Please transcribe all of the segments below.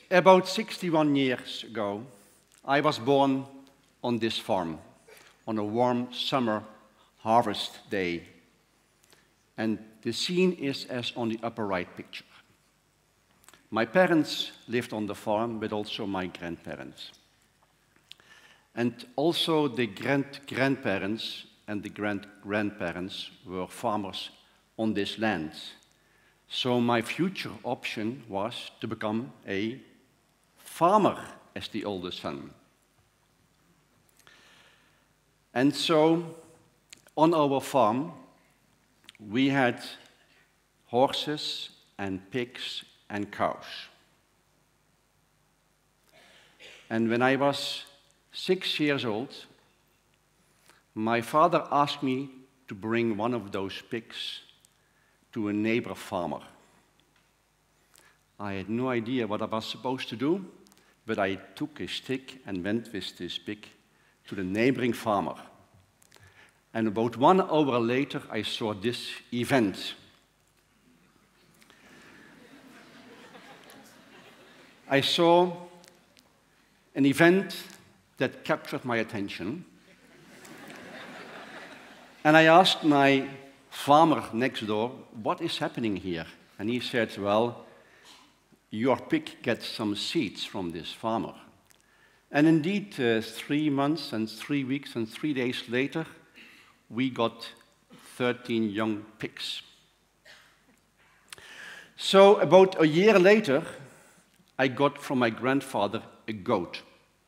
About 61 years ago, I was born on this farm on a warm summer harvest day. And the scene is as on the upper right picture. My parents lived on the farm, but also my grandparents. And also the grandparents and the grandparents were farmers on this land. So my future option was to become a farmer as the oldest son. And so on our farm, we had horses and pigs and cows. And when I was 6 years old, my father asked me to bring one of those pigs to a neighbor farmer. I had no idea what I was supposed to do, but I took a stick and went with this pig to the neighboring farmer. And about 1 hour later, I saw this event. I saw an event that captured my attention. And I asked my farmer next door, what is happening here? And he said, well, your pig gets some seeds from this farmer. And indeed, 3 months and 3 weeks and 3 days later, we got 13 young pigs. So about a year later, I got from my grandfather a goat.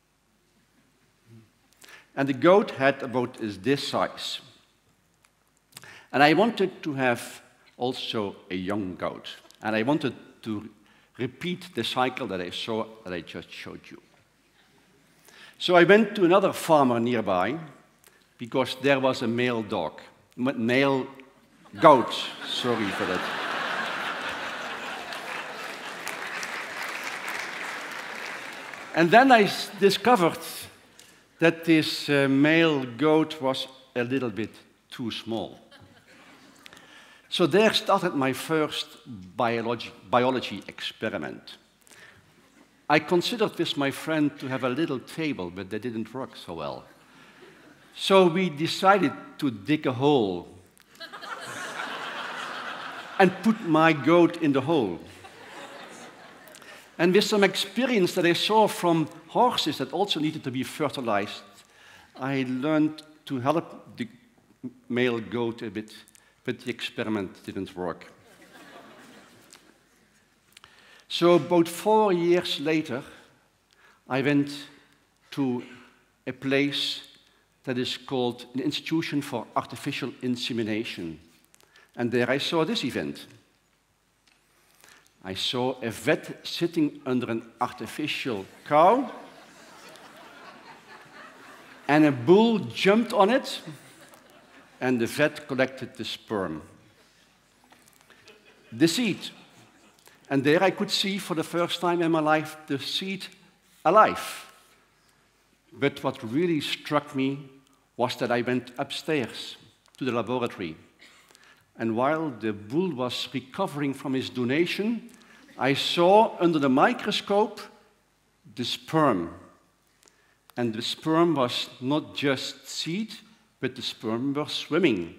And the goat had about this size. And I wanted to have also a young goat. And I wanted to repeat the cycle that I saw, that I just showed you. So I went to another farmer nearby, because there was a male goat, sorry for that. And then I discovered that this male goat was a little bit too small. So there started my first biology experiment. I considered with my friend to have a little table, but that didn't work so well. So we decided to dig a hole and put my goat in the hole. And with some experience that I saw from horses that also needed to be fertilized, I learned to help the male goat a bit, but the experiment didn't work. So about 4 years later, I went to a place that is called an Institution for Artificial Insemination. And there I saw this event. I saw a vet sitting under an artificial cow, and a bull jumped on it, and the vet collected the sperm. The seed. And there I could see for the first time in my life the seed alive. But what really struck me was that I went upstairs to the laboratory. And while the bull was recovering from his donation, I saw under the microscope the sperm. And the sperm was not just seed, but the sperm was swimming.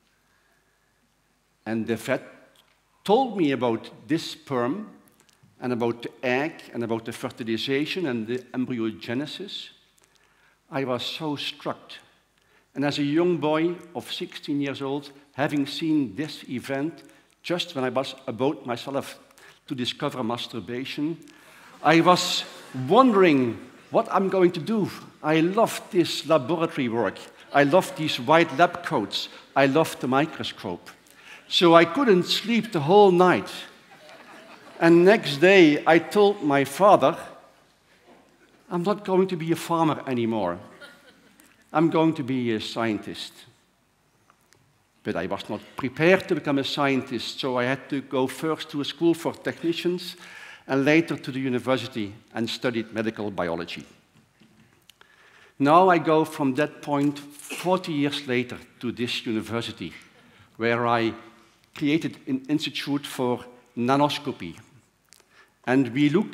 And the vet told me about this sperm, and about the egg, and about the fertilization and the embryogenesis. I was so struck. And as a young boy of 16 years old, having seen this event, just when I was about myself to discover masturbation, I was wondering what I'm going to do. I loved this laboratory work. I loved these white lab coats. I loved the microscope. So I couldn't sleep the whole night. And next day, I told my father, I'm not going to be a farmer anymore. I'm going to be a scientist. But I was not prepared to become a scientist, so I had to go first to a school for technicians and later to the university and studied medical biology. Now I go from that point 40 years later to this university, where I created an institute for nanoscopy. And we look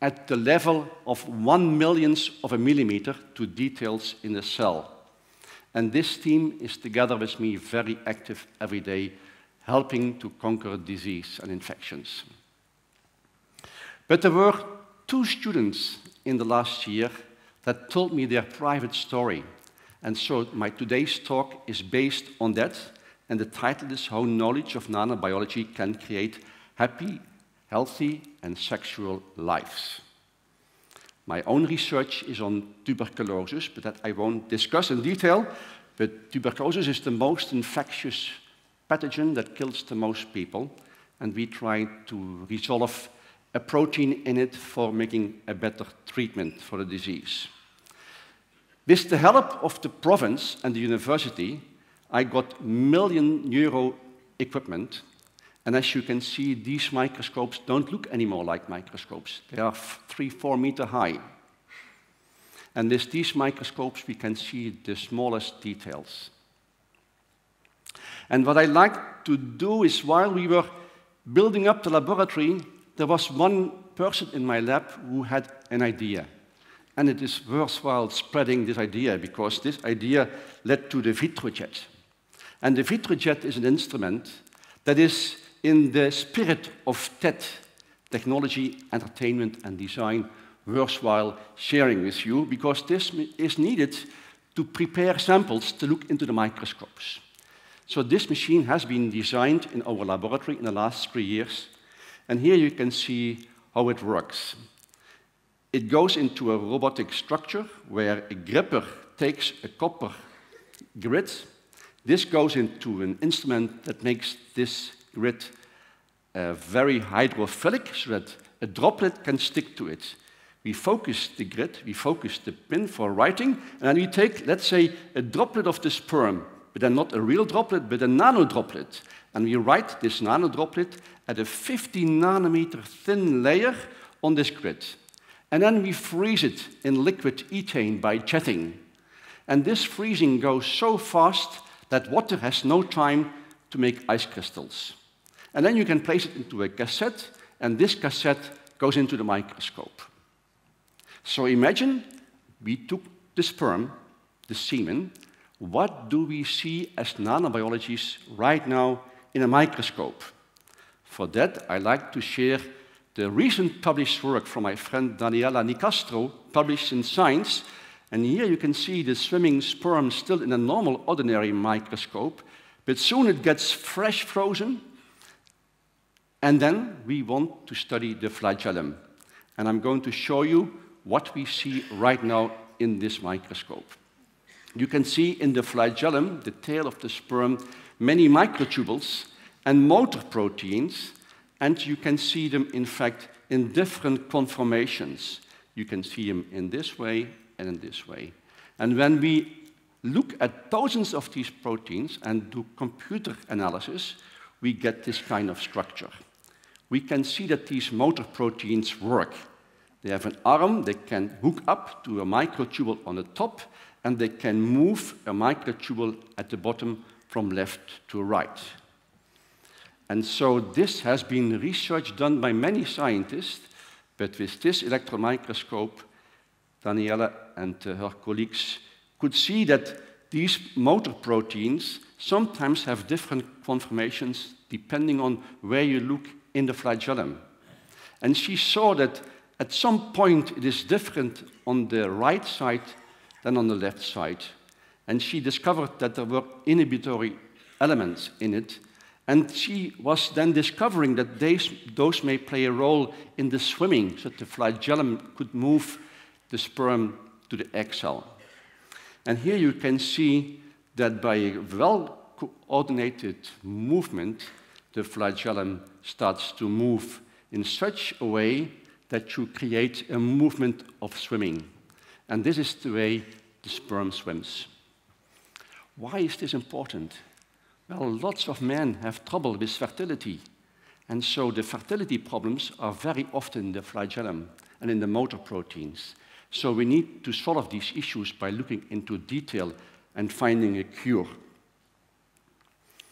at the level of 1/1,000,000th of a millimeter to details in the cell. And this team is together with me very active every day, helping to conquer disease and infections. But there were 2 students in the last year that told me their private story. And so my today's talk is based on that, and the title is How Knowledge of Nanobiology Can Create Happy, Healthy, and Sexual Lives. My own research is on tuberculosis, but that I won't discuss in detail. But tuberculosis is the most infectious pathogen that kills the most people, and we try to resolve a protein in it for making a better treatment for the disease. With the help of the province and the university, I got €1,000,000 equipment. And as you can see, these microscopes don't look anymore like microscopes. They are 3–4 meters high. And with these microscopes, we can see the smallest details. And what I like to do is, while we were building up the laboratory, there was one person in my lab who had an idea. And it is worthwhile spreading this idea, because this idea led to the Vitrojet. And the Vitrojet is an instrument that is in the spirit of TED, technology, entertainment, and design, worthwhile sharing with you, because this is needed to prepare samples to look into the microscopes. So this machine has been designed in our laboratory in the last 3 years, and here you can see how it works. It goes into a robotic structure where a gripper takes a copper grid. This goes into an instrument that makes this grid very hydrophilic, so that a droplet can stick to it. We focus the grid, we focus the pin for writing, and then we take, let's say, a droplet of the sperm, but then not a real droplet, but a nanodroplet. And we write this nanodroplet at a 50-nanometer thin layer on this grid. And then we freeze it in liquid ethane by jetting. And this freezing goes so fast that water has no time to make ice crystals. And then you can place it into a cassette, and this cassette goes into the microscope. So imagine we took the sperm, the semen. What do we see as nanobiologists right now in a microscope? For that, I like to share the recent published work from my friend Daniela Nicastro, published in Science. And here you can see the swimming sperm still in a normal, ordinary microscope, but soon it gets fresh frozen. And then we want to study the flagellum. And I'm going to show you what we see right now in this microscope. You can see in the flagellum, the tail of the sperm, many microtubules and motor proteins, and you can see them, in fact, in different conformations. You can see them in this way and in this way. And when we look at thousands of these proteins and do computer analysis, we get this kind of structure. We can see that these motor proteins work. They have an arm, they can hook up to a microtubule on the top, and they can move a microtubule at the bottom from left to right. And so this has been research done by many scientists, but with this electron microscope, Daniela and her colleagues could see that these motor proteins sometimes have different conformations depending on where you look in the flagellum. And she saw that at some point it is different on the right side than on the left side. And she discovered that there were inhibitory elements in it. And she was then discovering that those may play a role in the swimming, so that the flagellum could move the sperm to the egg cell. And here you can see that by a well-coordinated movement, the flagellum starts to move in such a way that you create a movement of swimming. And this is the way the sperm swims. Why is this important? Well, lots of men have trouble with fertility. And so the fertility problems are very often in the flagellum and in the motor proteins. So we need to solve these issues by looking into detail and finding a cure.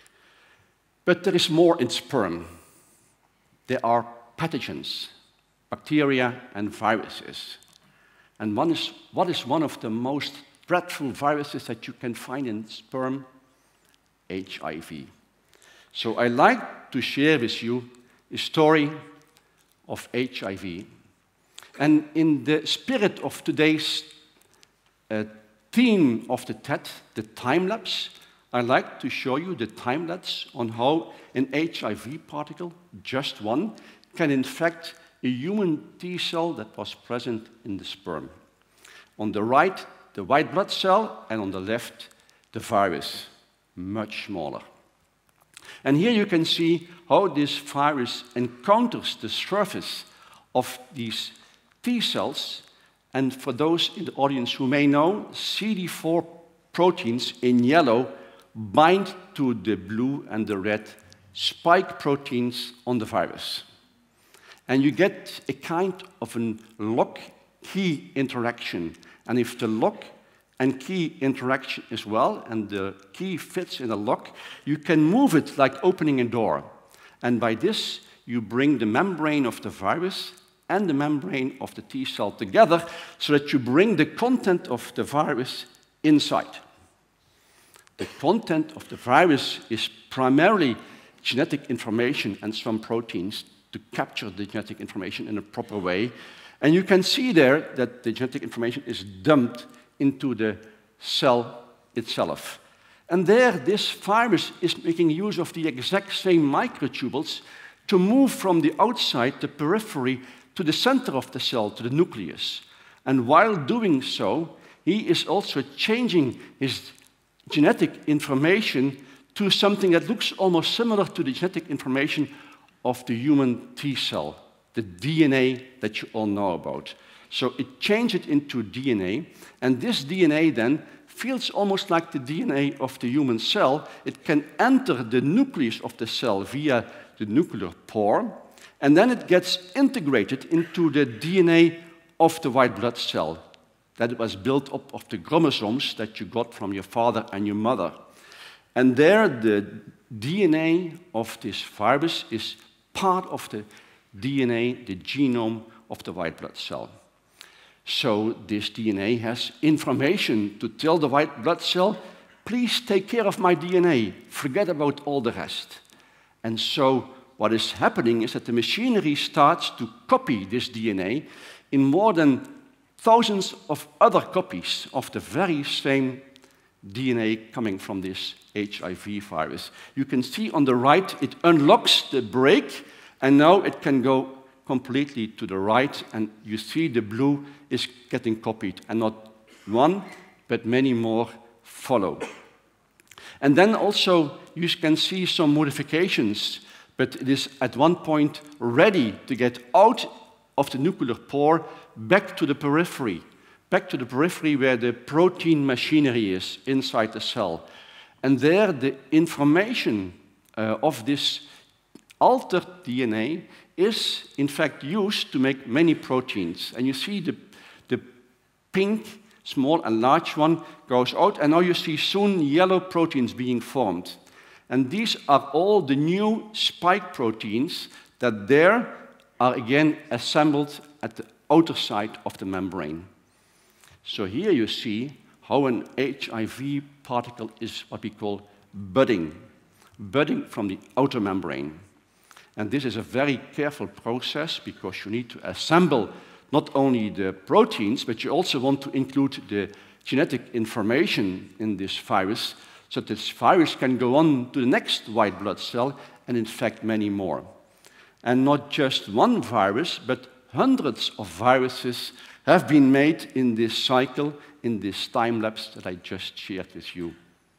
But there is more in sperm. There are pathogens. bacteria, and viruses. And what is one of the most dreadful viruses that you can find in sperm? HIV. So I like to share with you a story of HIV. And in the spirit of today's theme of the TED, the time-lapse, I'd like to show you the time-lapse on how an HIV particle, just one, can infect a human T cell that was present in the sperm. On the right, the white blood cell, and on the left, the virus, much smaller. And here you can see how this virus encounters the surface of these T cells. And for those in the audience who may know, CD4 proteins in yellow bind to the blue and the red spike proteins on the virus. And you get a kind of a lock-key interaction. And if the lock and key interaction is well, and the key fits in a lock, you can move it like opening a door. And by this, you bring the membrane of the virus and the membrane of the T cell together so that you bring the content of the virus inside. The content of the virus is primarily genetic information and some proteins to capture the genetic information in a proper way. And you can see there that the genetic information is dumped into the cell itself. And there, this virus is making use of the exact same microtubules to move from the outside, the periphery, to the center of the cell, to the nucleus. And while doing so, he is also changing his genetic information to something that looks almost similar to the genetic information of the human T cell, the DNA that you all know about. So it changed it into DNA, and this DNA then feels almost like the DNA of the human cell. It can enter the nucleus of the cell via the nuclear pore, and then it gets integrated into the DNA of the white blood cell that was built up of the chromosomes that you got from your father and your mother. And there, the DNA of this virus is part of the DNA, the genome of the white blood cell. So this DNA has information to tell the white blood cell, please take care of my DNA, forget about all the rest. And so what is happening is that the machinery starts to copy this DNA in more than thousands of other copies of the very same DNA coming from this HIV virus. You can see on the right, it unlocks the brake, and now it can go completely to the right, and you see the blue is getting copied, and not one, but many more follow. And then also you can see some modifications, but it is at one point ready to get out of the nuclear pore back to the periphery where the protein machinery is inside the cell. And there the information of this altered DNA is in fact used to make many proteins. And you see the pink, small and large one goes out, and now you see soon yellow proteins being formed. And these are all the new spike proteins that there are again assembled at the outer side of the membrane. So here you see how an HIV particle is what we call budding from the outer membrane. And this is a very careful process because you need to assemble not only the proteins, but you also want to include the genetic information in this virus so that this virus can go on to the next white blood cell and infect many more. And not just one virus, but hundreds of viruses have been made in this cycle, in this time-lapse that I just shared with you.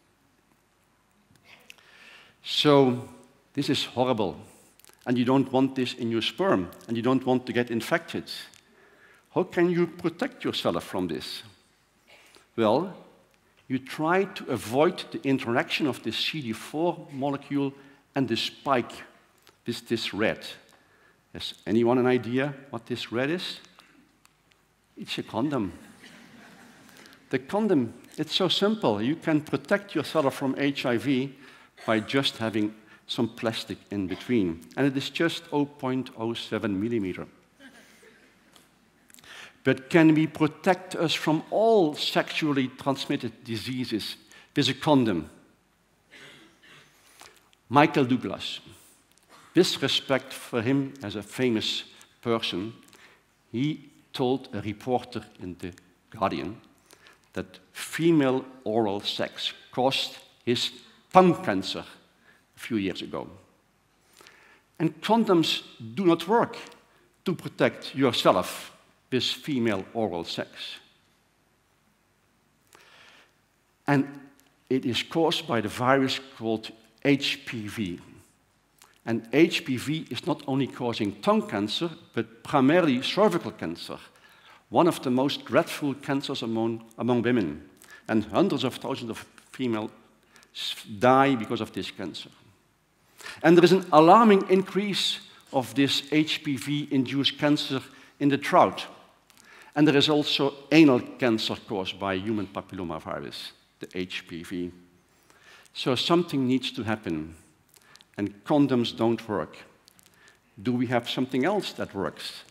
So this is horrible, and you don't want this in your sperm, and you don't want to get infected. How can you protect yourself from this? Well, you try to avoid the interaction of this CD4 molecule and the spike, this red. Has anyone an idea what this red is? It's a condom. The condom, it's so simple. You can protect yourself from HIV by just having some plastic in between. And it is just 0.07 millimeter. but can we protect us from all sexually transmitted diseases with a condom? Michael Douglas. With respect for him as a famous person, he told a reporter in The Guardian that female oral sex caused his tongue cancer a few years ago. And condoms do not work to protect yourself with female oral sex. And it is caused by the virus called HPV. And HPV is not only causing tongue cancer, but primarily cervical cancer, one of the most dreadful cancers among women. And hundreds of thousands of females die because of this cancer. And there is an alarming increase of this HPV-induced cancer in the trout. And there is also anal cancer caused by human papillomavirus, the HPV. So something needs to happen. And condoms don't work. Do we have something else that works?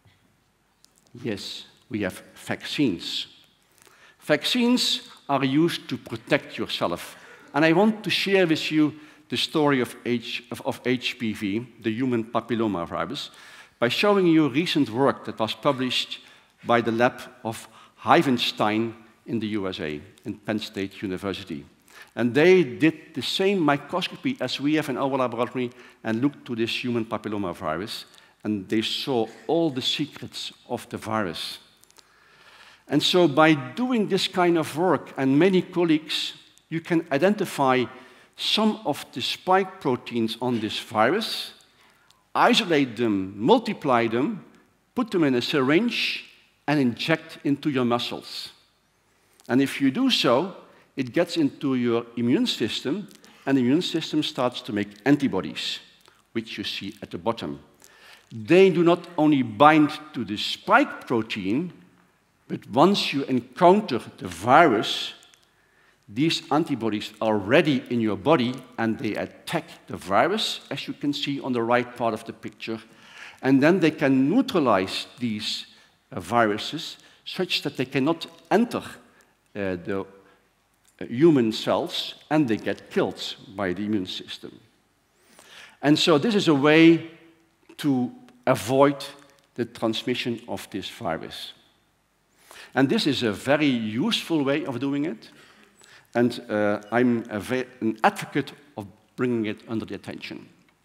Yes, we have vaccines. Vaccines are used to protect yourself. And I want to share with you the story of HPV, the human papillomavirus, by showing you recent work that was published by the lab of Havenstein in the USA, in Penn State University. And they did the same microscopy as we have in our laboratory and looked to this human papillomavirus, and they saw all the secrets of the virus. And so by doing this kind of work, and many colleagues, you can identify some of the spike proteins on this virus, isolate them, multiply them, put them in a syringe, and inject into your muscles. And if you do so, it gets into your immune system, and the immune system starts to make antibodies, which you see at the bottom. They do not only bind to the spike protein, but once you encounter the virus, these antibodies are ready in your body, and they attack the virus, as you can see on the right part of the picture. And then they can neutralize these viruses such that they cannot enter the human cells, and they get killed by the immune system. And so this is a way to avoid the transmission of this virus. And this is a very useful way of doing it, and I'm an advocate of bringing it under the attention.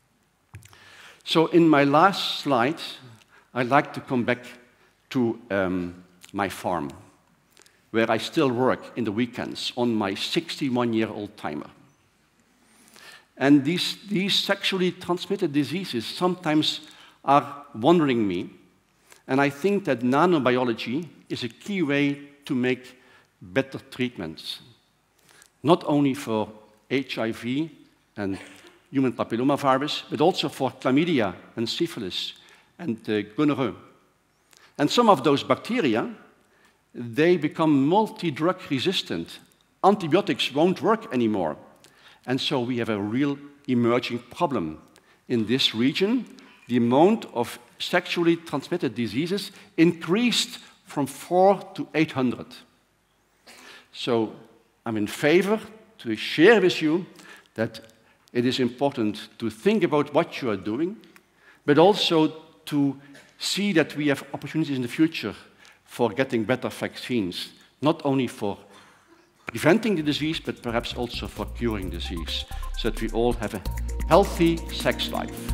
So in my last slide, I'd like to come back to my farm, where I still work in the weekends on my 61-year-old timer. And these sexually transmitted diseases sometimes are wondering me, and I think that nanobiology is a key way to make better treatments, not only for HIV and human papillomavirus, but also for chlamydia and syphilis and gonorrhea. And some of those bacteria, they become multi-drug resistant. Antibiotics won't work anymore. And so we have a real emerging problem. In this region, the amount of sexually transmitted diseases increased from 400 to 800. So I'm in favor to share with you that it is important to think about what you are doing, but also to see that we have opportunities in the future for getting better vaccines, not only for preventing the disease, but perhaps also for curing disease, so that we all have a healthy sex life.